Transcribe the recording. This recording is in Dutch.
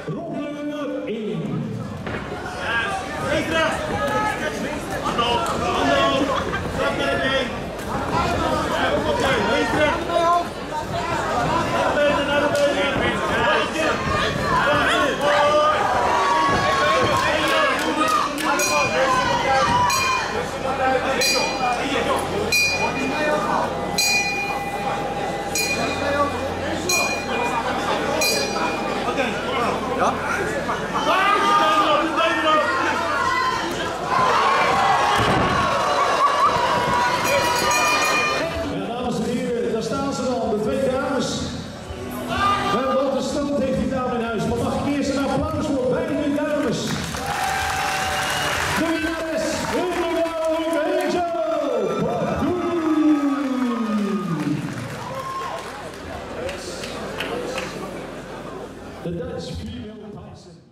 ronde 1. Ja? Dames en heren, daar staan ze dan, de twee dames. Wel, wat een stand heeft die dame in huis. Maar mag ik eerst een applaus voor beide dames? De winnares, Hildebrand Angel Pardoen. The Dutch female Tyson.